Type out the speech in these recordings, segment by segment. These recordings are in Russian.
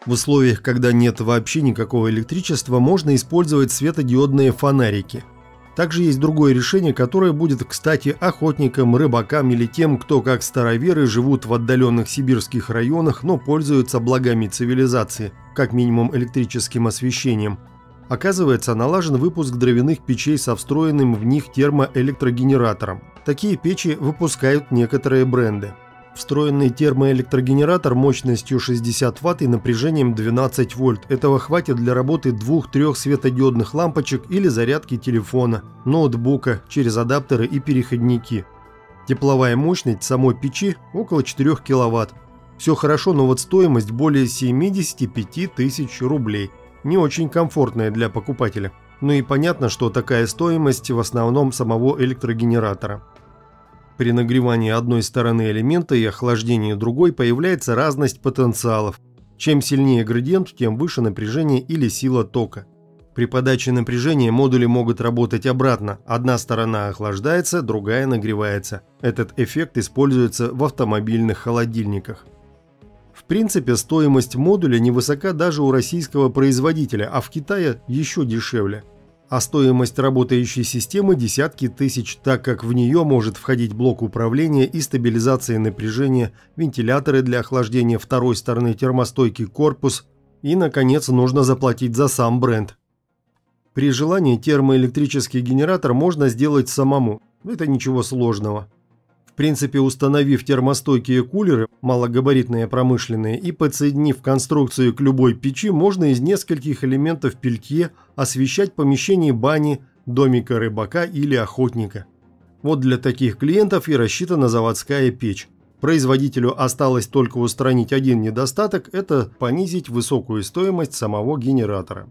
В условиях, когда нет вообще никакого электричества, можно использовать светодиодные фонарики. Также есть другое решение, которое будет кстати охотникам, рыбакам или тем, кто как староверы живут в отдаленных сибирских районах, но пользуются благами цивилизации, как минимум электрическим освещением. Оказывается, налажен выпуск дровяных печей со встроенным в них термоэлектрогенератором. Такие печи выпускают некоторые бренды. Встроенный термоэлектрогенератор мощностью 60 Вт и напряжением 12 вольт. Этого хватит для работы 2-3 светодиодных лампочек или зарядки телефона, ноутбука через адаптеры и переходники. Тепловая мощность самой печи около 4 кВт. Все хорошо, но вот стоимость более 75 тысяч рублей. Не очень комфортная для покупателя. Ну и понятно, что такая стоимость в основном самого электрогенератора. При нагревании одной стороны элемента и охлаждении другой появляется разность потенциалов. Чем сильнее градиент, тем выше напряжение или сила тока. При подаче напряжения модули могут работать обратно. Одна сторона охлаждается, другая нагревается. Этот эффект используется в автомобильных холодильниках. В принципе, стоимость модуля невысока даже у российского производителя, а в Китае еще дешевле. А стоимость работающей системы десятки тысяч, так как в нее может входить блок управления и стабилизации напряжения, вентиляторы для охлаждения второй стороны, термостойкий корпус и, наконец, нужно заплатить за сам бренд. При желании термоэлектрический генератор можно сделать самому, это ничего сложного. В принципе, установив термостойкие кулеры, малогабаритные промышленные, и подсоединив конструкцию к любой печи, можно из нескольких элементов пельтье освещать помещение бани, домика рыбака или охотника. Вот для таких клиентов и рассчитана заводская печь. Производителю осталось только устранить один недостаток – это понизить высокую стоимость самого генератора.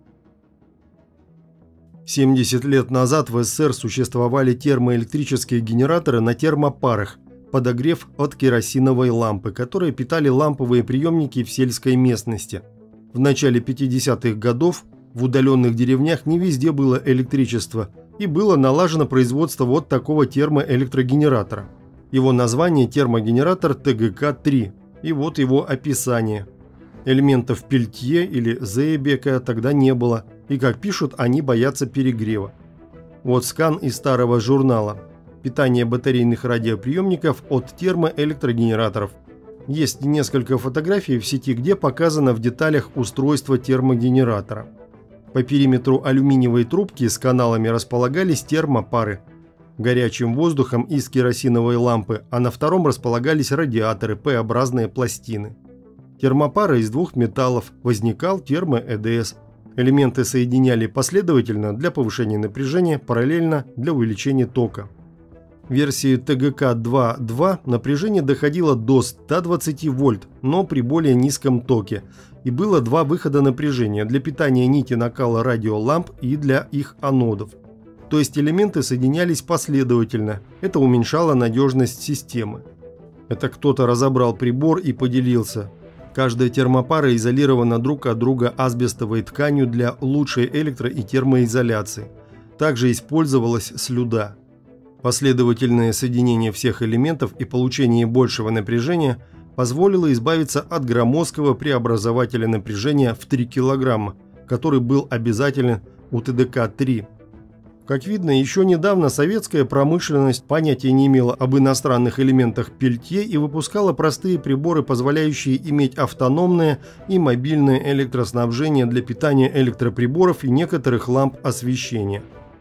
70 лет назад в СССР существовали термоэлектрические генераторы на термопарах, подогрев от керосиновой лампы, которые питали ламповые приемники в сельской местности. В начале 50-х годов в удаленных деревнях не везде было электричество, и было налажено производство вот такого термоэлектрогенератора. Его название – термогенератор ТГК-3, и вот его описание. Элементов пельтье или зеебека тогда не было, и, как пишут, они боятся перегрева. Вот скан из старого журнала. Питание батарейных радиоприемников от термоэлектрогенераторов. Есть несколько фотографий в сети, где показано в деталях устройство термогенератора. По периметру алюминиевой трубки с каналами располагались термопары. Горячим воздухом из керосиновой лампы, а на втором располагались радиаторы, П-образные пластины. Термопара из двух металлов, возникал термо-ЭДС. Элементы соединяли последовательно для повышения напряжения, параллельно для увеличения тока. В версии ТГК 2.2 напряжение доходило до 120 вольт, но при более низком токе, и было два выхода напряжения для питания нити накала радиоламп и для их анодов. То есть элементы соединялись последовательно, это уменьшало надежность системы. Это кто-то разобрал прибор и поделился. Каждая термопара изолирована друг от друга асбестовой тканью для лучшей электро- и термоизоляции. Также использовалась слюда. Последовательное соединение всех элементов и получение большего напряжения позволило избавиться от громоздкого преобразователя напряжения в 3 кг, который был обязателен у ТДК-3. Как видно, еще недавно советская промышленность понятия не имела об иностранных элементах пельтье и выпускала простые приборы, позволяющие иметь автономное и мобильное электроснабжение для питания электроприборов и некоторых ламп освещения.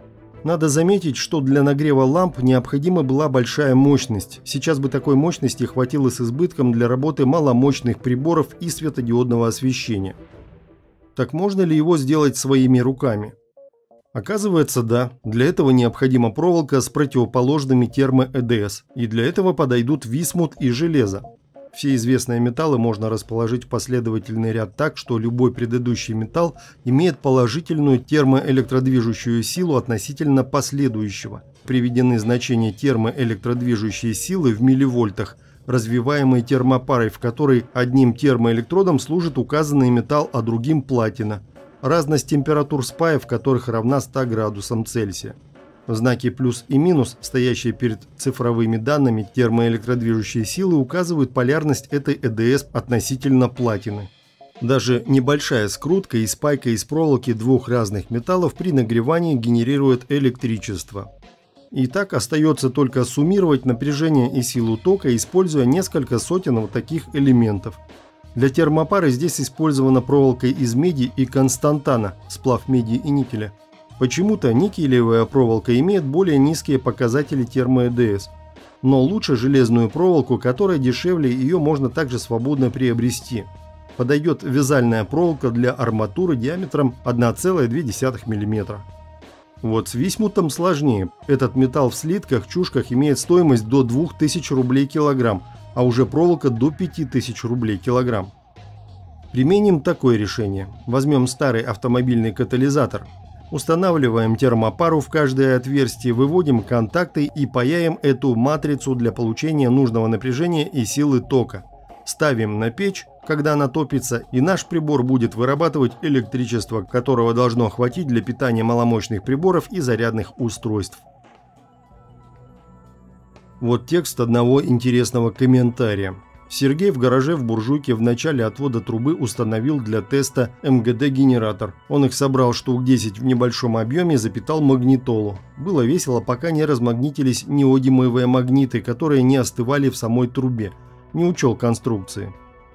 Надо заметить, что для нагрева ламп необходима была большая мощность. Сейчас бы такой мощности хватило с избытком для работы маломощных приборов и светодиодного освещения. Так можно ли его сделать своими руками? Оказывается, да. Для этого необходима проволока с противоположными термо-ЭДС, и для этого подойдут висмут и железо. Все известные металлы можно расположить в последовательный ряд так, что любой предыдущий металл имеет положительную термоэлектродвижущую силу относительно последующего. Приведены значения термоэлектродвижущей силы в милливольтах, развиваемой термопарой, в которой одним термоэлектродом служит указанный металл, а другим платина. Разность температур спаев, которых равна 100 градусам Цельсия. Знаки плюс и минус, стоящие перед цифровыми данными термоэлектродвижущей силы, указывают полярность этой ЭДС относительно платины. Даже небольшая скрутка и спайка из проволоки двух разных металлов при нагревании генерирует электричество. И так остается только суммировать напряжение и силу тока, используя несколько сотен вот таких элементов. Для термопары здесь использована проволока из меди и константана, сплав меди и никеля. Почему-то никелевая проволока имеет более низкие показатели термо-ЭДС. Но лучше железную проволоку, которая дешевле, ее можно также свободно приобрести. Подойдет вязальная проволока для арматуры диаметром 1,2 мм. Вот с висмутом сложнее. Этот металл в слитках, чушках имеет стоимость до 2000 рублей килограмм, а уже проволока до 5000 рублей килограмм. Применим такое решение. Возьмем старый автомобильный катализатор. Устанавливаем термопару в каждое отверстие, выводим контакты и паяем эту матрицу для получения нужного напряжения и силы тока. Ставим на печь, когда она топится, и наш прибор будет вырабатывать электричество, которого должно хватить для питания маломощных приборов и зарядных устройств. Вот текст одного интересного комментария. Сергей в гараже в буржуйке в начале отвода трубы установил для теста МГД-генератор. Он их собрал штук 10 в небольшом объеме и запитал магнитолу. Было весело, пока не размагнитились неодимовые магниты, которые не остывали в самой трубе. Не учел конструкции.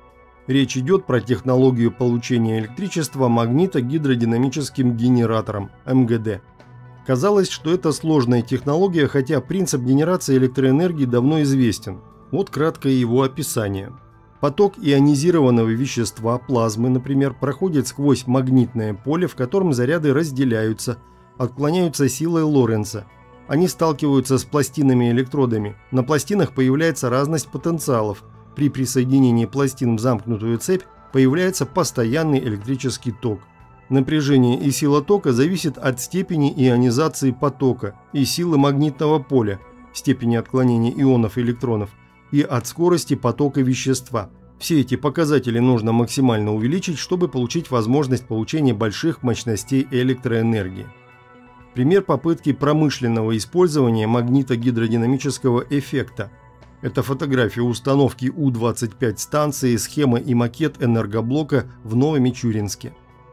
Речь идет про технологию получения электричества магнито-гидродинамическим генератором МГД. Казалось, что это сложная технология, хотя принцип генерации электроэнергии давно известен. Вот краткое его описание. Поток ионизированного вещества, плазмы, например, проходит сквозь магнитное поле, в котором заряды разделяются, отклоняются силой Лоренца. Они сталкиваются с пластинами-электродами. На пластинах появляется разность потенциалов. При присоединении пластин в замкнутую цепь появляется постоянный электрический ток. Напряжение и сила тока зависят от степени ионизации потока и силы магнитного поля, степени отклонения ионов и электронов, и от скорости потока вещества. Все эти показатели нужно максимально увеличить, чтобы получить возможность получения больших мощностей электроэнергии. Пример попытки промышленного использования магнито-гидродинамического эффекта. Это фотография установки У-25 станции, схема и макет энергоблока в Новомичуринске.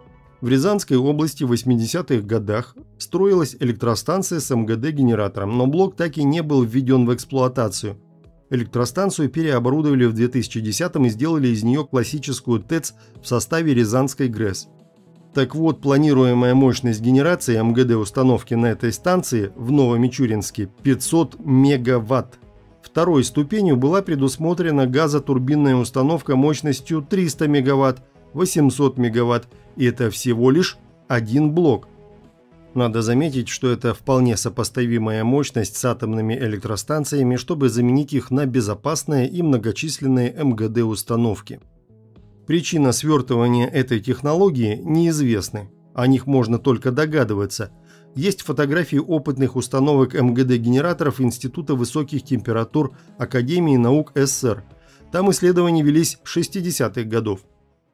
В Рязанской области в 80-х годах строилась электростанция с МГД-генератором, но блок так и не был введен в эксплуатацию. Электростанцию переоборудовали в 2010-м и сделали из нее классическую ТЭЦ в составе Рязанской ГРЭС. Так вот, планируемая мощность генерации МГД-установки на этой станции в Новомичуринске 500 мегаватт. Второй ступенью была предусмотрена газотурбинная установка мощностью 300 мегаватт, 800 мегаватт, и это всего лишь один блок. Надо заметить, что это вполне сопоставимая мощность с атомными электростанциями, чтобы заменить их на безопасные и многочисленные МГД-установки. Причина свертывания этой технологии неизвестны, о них можно только догадываться. Есть фотографии опытных установок МГД-генераторов Института высоких температур Академии наук СССР. Там исследования велись в 60-х годов.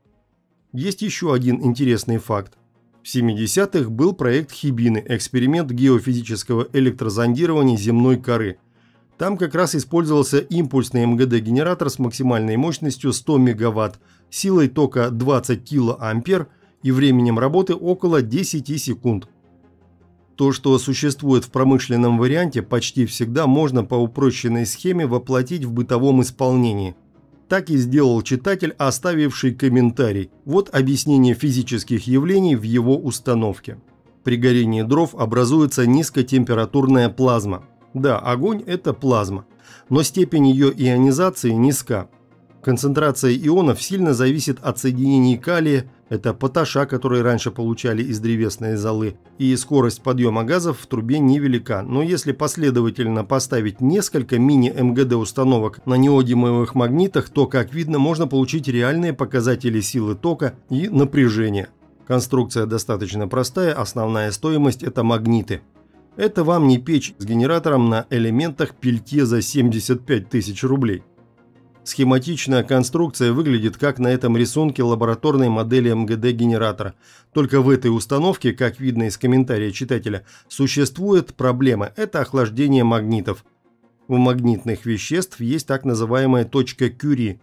Есть еще один интересный факт. В 70-х был проект Хибины, эксперимент геофизического электрозондирования земной коры. Там как раз использовался импульсный МГД-генератор с максимальной мощностью 100 мегаватт, силой тока 20 килоампер и временем работы около 10 секунд. То, что существует в промышленном варианте, почти всегда можно по упрощенной схеме воплотить в бытовом исполнении. Так и сделал читатель, оставивший комментарий. Вот объяснение физических явлений в его установке. При горении дров образуется низкотемпературная плазма. Да, огонь – это плазма, но степень ее ионизации низка. Концентрация ионов сильно зависит от соединений калия, это поташа, которые раньше получали из древесной золы, и скорость подъема газов в трубе невелика, но если последовательно поставить несколько мини-МГД установок на неодимовых магнитах, то, как видно, можно получить реальные показатели силы тока и напряжения. Конструкция достаточно простая, основная стоимость – это магниты. Это вам не печь с генератором на элементах пельтье за 75 тысяч рублей. Схематичная конструкция выглядит как на этом рисунке лабораторной модели МГД-генератора. Только в этой установке, как видно из комментария читателя, существует проблема – это охлаждение магнитов. У магнитных веществ есть так называемая точка Кюри.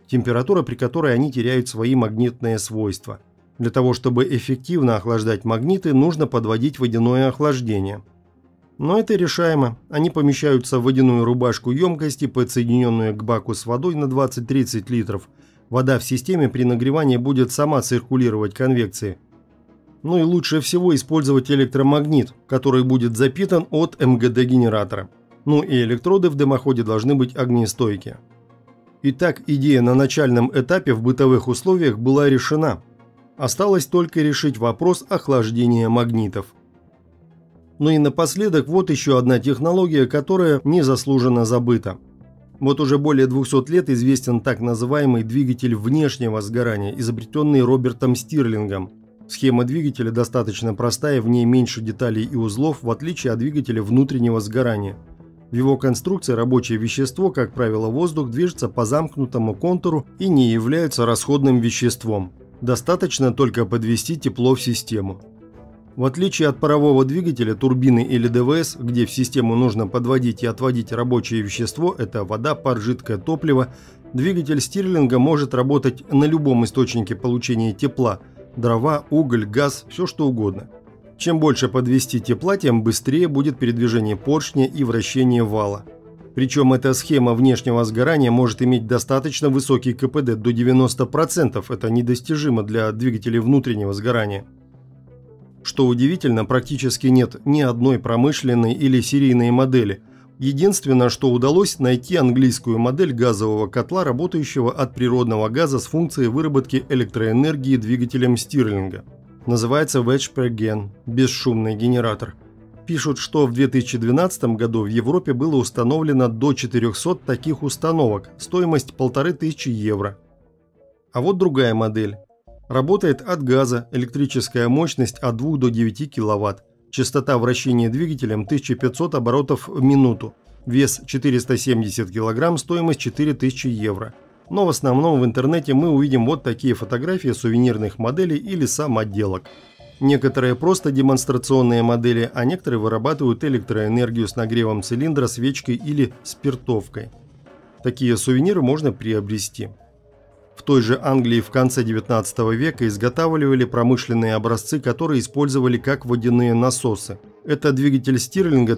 температура, при которой они теряют свои магнитные свойства. Для того, чтобы эффективно охлаждать магниты, нужно подводить водяное охлаждение. Но это решаемо. Они помещаются в водяную рубашку емкости, подсоединенную к баку с водой на 20-30 литров. Вода в системе при нагревании будет сама циркулировать конвекцией. Ну и лучше всего использовать электромагнит, который будет запитан от МГД-генератора. Ну и электроды в дымоходе должны быть огнестойкие. Итак, идея на начальном этапе в бытовых условиях была решена. Осталось только решить вопрос охлаждения магнитов. Ну и напоследок вот еще одна технология, которая незаслуженно забыта. Вот уже более 200 лет известен так называемый двигатель внешнего сгорания, изобретенный Робертом Стирлингом. Схема двигателя достаточно простая, в ней меньше деталей и узлов, в отличие от двигателя внутреннего сгорания. В его конструкции рабочее вещество, как правило воздух, движется по замкнутому контуру и не является расходным веществом. Достаточно только подвести тепло в систему. В отличие от парового двигателя, турбины или ДВС, где в систему нужно подводить и отводить рабочее вещество, это вода, пар, жидкое топливо, двигатель Стирлинга может работать на любом источнике получения тепла – дрова, уголь, газ, все что угодно. Чем больше подвести тепла, тем быстрее будет передвижение поршня и вращение вала. Причем эта схема внешнего сгорания может иметь достаточно высокий КПД, до 90%, это недостижимо для двигателей внутреннего сгорания. Что удивительно, практически нет ни одной промышленной или серийной модели. Единственное, что удалось, найти английскую модель газового котла, работающего от природного газа с функцией выработки электроэнергии двигателем Стирлинга. Называется Wedge per Gen – бесшумный генератор. Пишут, что в 2012 году в Европе было установлено до 400 таких установок, стоимость 1500 евро. А вот другая модель. Работает от газа, электрическая мощность от 2 до 9 кВт, частота вращения двигателем 1500 оборотов в минуту, вес 470 кг, стоимость 4000 евро. Но в основном в интернете мы увидим вот такие фотографии сувенирных моделей или самоделок. Некоторые просто демонстрационные модели, а некоторые вырабатывают электроэнергию с нагревом цилиндра, свечкой или спиртовкой. Такие сувениры можно приобрести. В той же Англии в конце 19 века изготавливали промышленные образцы, которые использовали как водяные насосы. Это двигатель Стирлинга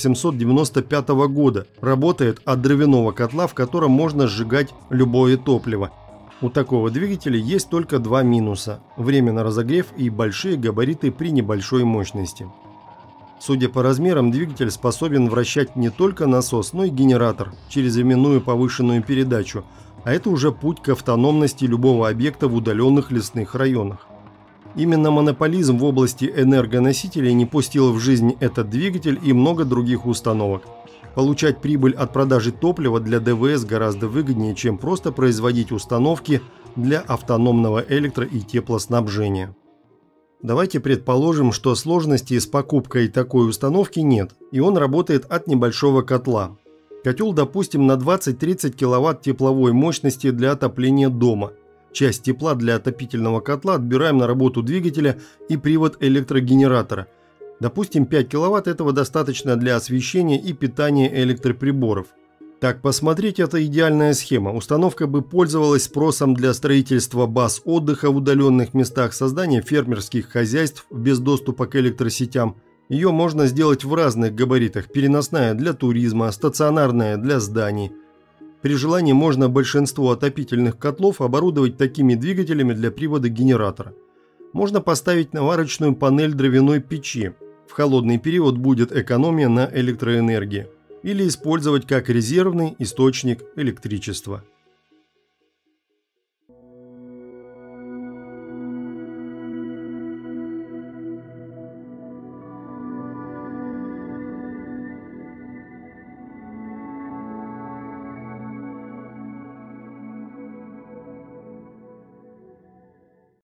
1895 года. Работает от дровяного котла, в котором можно сжигать любое топливо. У такого двигателя есть только два минуса – время на разогрев и большие габариты при небольшой мощности. Судя по размерам, двигатель способен вращать не только насос, но и генератор через именную повышенную передачу, а это уже путь к автономности любого объекта в удаленных лесных районах. Именно монополизм в области энергоносителей не пустил в жизнь этот двигатель и много других установок. Получать прибыль от продажи топлива для ДВС гораздо выгоднее, чем просто производить установки для автономного электро- и теплоснабжения. Давайте предположим, что сложностей с покупкой такой установки нет, и он работает от небольшого котла. Котел, допустим, на 20-30 кВт тепловой мощности для отопления дома. Часть тепла для отопительного котла отбираем на работу двигателя и привод электрогенератора. Допустим, 5 кВт этого достаточно для освещения и питания электроприборов. Так посмотреть, это идеальная схема. Установка бы пользовалась спросом для строительства баз отдыха в удаленных местах, создания фермерских хозяйств без доступа к электросетям. Ее можно сделать в разных габаритах: переносная для туризма, стационарная для зданий. При желании можно большинство отопительных котлов оборудовать такими двигателями для привода генератора. Можно поставить наварочную панель дровяной печи. В холодный период будет экономия на электроэнергии. Или использовать как резервный источник электричества.